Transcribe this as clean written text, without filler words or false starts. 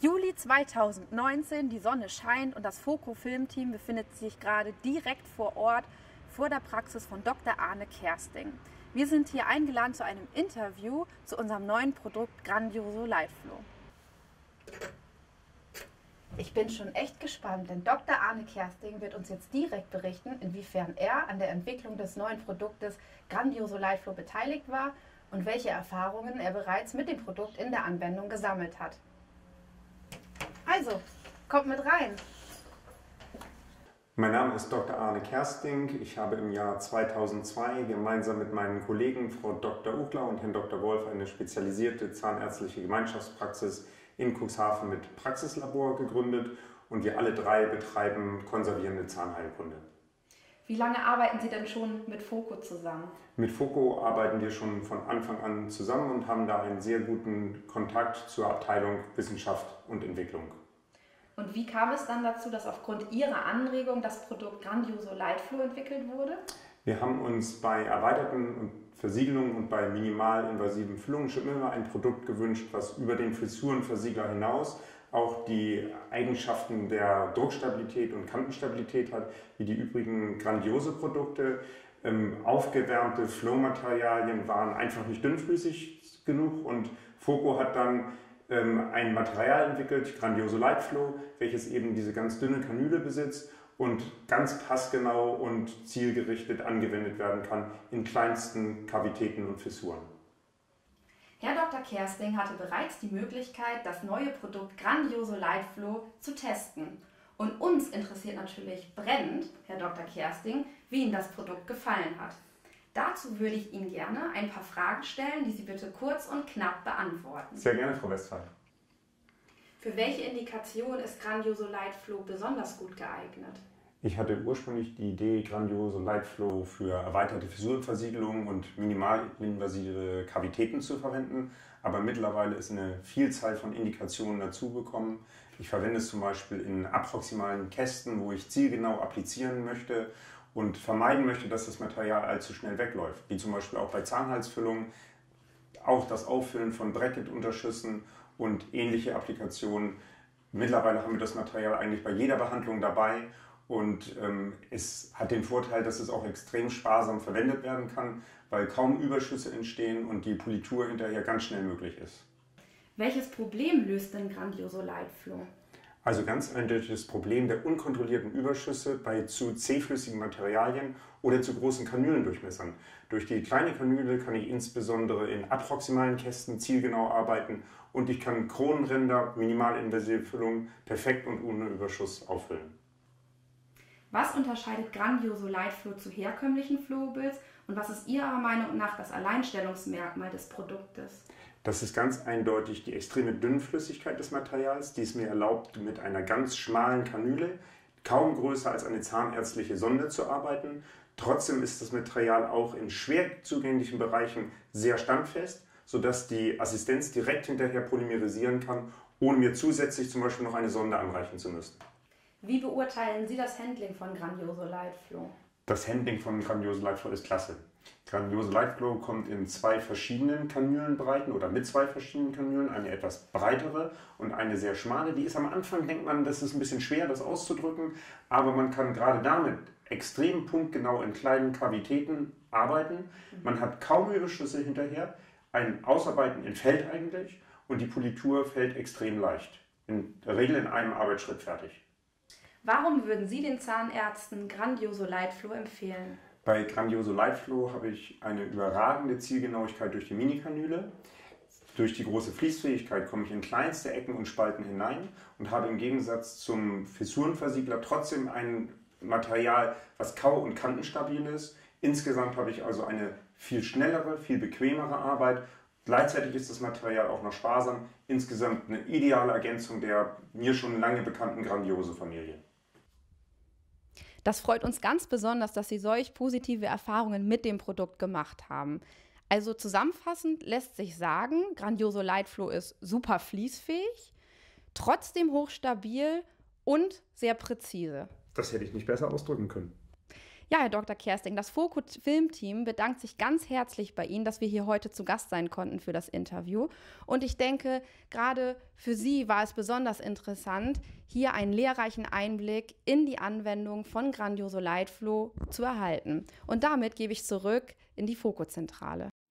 Juli 2019, die Sonne scheint und das Foco-Filmteam befindet sich gerade direkt vor Ort vor der Praxis von Dr. Arne Kersting. Wir sind hier eingeladen zu einem Interview zu unserem neuen Produkt Grandioso Lightflow. Ich bin schon echt gespannt, denn Dr. Arne Kersting wird uns jetzt direkt berichten, inwiefern er an der Entwicklung des neuen Produktes Grandioso Lightflow beteiligt war und welche Erfahrungen er bereits mit dem Produkt in der Anwendung gesammelt hat. Also, kommt mit rein! Mein Name ist Dr. Arne Kersting. Ich habe im Jahr 2002 gemeinsam mit meinen Kollegen Frau Dr. Uchler und Herrn Dr. Wolf eine spezialisierte zahnärztliche Gemeinschaftspraxis in Cuxhaven mit Praxislabor gegründet und wir alle drei betreiben konservierende Zahnheilkunde. Wie lange arbeiten Sie denn schon mit Foco zusammen? Mit Foco arbeiten wir schon von Anfang an zusammen und haben da einen sehr guten Kontakt zur Abteilung Wissenschaft und Entwicklung. Und wie kam es dann dazu, dass aufgrund Ihrer Anregung das Produkt Grandioso Lightflow entwickelt wurde? Wir haben uns bei erweiterten Versiegelungen und bei minimalinvasiven Füllungen schon immer ein Produkt gewünscht, was über den Frisurenversiegler hinaus auch die Eigenschaften der Druckstabilität und Kantenstabilität hat, wie die übrigen Grandiose-Produkte. Aufgewärmte Flow-Materialien waren einfach nicht dünnflüssig genug und Foco hat dann ein Material entwickelt, Grandioso Lightflow, welches eben diese ganz dünne Kanüle besitzt und ganz passgenau und zielgerichtet angewendet werden kann in kleinsten Kavitäten und Fissuren. Herr Dr. Kersting hatte bereits die Möglichkeit, das neue Produkt Grandioso Lightflow zu testen. Und uns interessiert natürlich brennend, Herr Dr. Kersting, wie Ihnen das Produkt gefallen hat. Dazu würde ich Ihnen gerne ein paar Fragen stellen, die Sie bitte kurz und knapp beantworten. Sehr gerne, Frau Westphal. Für welche Indikation ist Grandioso Lightflow besonders gut geeignet? Ich hatte ursprünglich die Idee, Grandioso Lightflow für erweiterte Fisurenversiegelung und minimalinvasive Kavitäten zu verwenden, aber mittlerweile ist eine Vielzahl von Indikationen dazugekommen. Ich verwende es zum Beispiel in approximalen Kästen, wo ich zielgenau applizieren möchte und vermeiden möchte, dass das Material allzu schnell wegläuft, wie zum Beispiel auch bei Zahnhalsfüllungen, auch das Auffüllen von Bracketunterschüssen und ähnliche Applikationen. Mittlerweile haben wir das Material eigentlich bei jeder Behandlung dabei und es hat den Vorteil, dass es auch extrem sparsam verwendet werden kann, weil kaum Überschüsse entstehen und die Politur hinterher ganz schnell möglich ist. Welches Problem löst denn Grandioso Lightflow? Also ganz eindeutig das Problem der unkontrollierten Überschüsse bei zu zähflüssigen Materialien oder zu großen Kanülendurchmessern. Durch die kleine Kanüle kann ich insbesondere in approximalen Kästen zielgenau arbeiten und ich kann Kronenränder, minimalinvasive Füllungen perfekt und ohne Überschuss auffüllen. Was unterscheidet Grandioso Lightflow zu herkömmlichen Flowables und was ist Ihrer Meinung nach das Alleinstellungsmerkmal des Produktes? Das ist ganz eindeutig die extreme Dünnflüssigkeit des Materials, die es mir erlaubt, mit einer ganz schmalen Kanüle, kaum größer als eine zahnärztliche Sonde, zu arbeiten. Trotzdem ist das Material auch in schwer zugänglichen Bereichen sehr standfest, sodass die Assistenz direkt hinterher polymerisieren kann, ohne mir zusätzlich zum Beispiel noch eine Sonde anreichen zu müssen. Wie beurteilen Sie das Handling von Grandioso Lightflow? Das Handling von Grandioso Lightflow ist klasse. Grandioso Lightflow kommt in zwei verschiedenen Kanülenbreiten oder mit zwei verschiedenen Kanülen, eine etwas breitere und eine sehr schmale. Die ist am Anfang, denkt man, das ist ein bisschen schwer, das auszudrücken, aber man kann gerade damit extrem punktgenau in kleinen Kavitäten arbeiten. Man hat kaum Überschüsse hinterher, ein Ausarbeiten entfällt eigentlich und die Politur fällt extrem leicht. In der Regel in einem Arbeitsschritt fertig. Warum würden Sie den Zahnärzten Grandioso Lightflow empfehlen? Bei Grandioso Lightflow habe ich eine überragende Zielgenauigkeit durch die Minikanüle. Durch die große Fließfähigkeit komme ich in kleinste Ecken und Spalten hinein und habe im Gegensatz zum Fissurenversiegler trotzdem ein Material, was kau- und kantenstabil ist. Insgesamt habe ich also eine viel schnellere, viel bequemere Arbeit. Gleichzeitig ist das Material auch noch sparsam. Insgesamt eine ideale Ergänzung der mir schon lange bekannten Grandiose-Familie. Das freut uns ganz besonders, dass Sie solch positive Erfahrungen mit dem Produkt gemacht haben. Also zusammenfassend lässt sich sagen, Grandioso Lightflow ist super fließfähig, trotzdem hochstabil und sehr präzise. Das hätte ich nicht besser ausdrücken können. Ja, Herr Dr. Kersting, das FOKO-Filmteam bedankt sich ganz herzlich bei Ihnen, dass wir hier heute zu Gast sein konnten für das Interview. Und ich denke, gerade für Sie war es besonders interessant, hier einen lehrreichen Einblick in die Anwendung von Grandioso Lightflow zu erhalten. Und damit gebe ich zurück in die FOKO-Zentrale.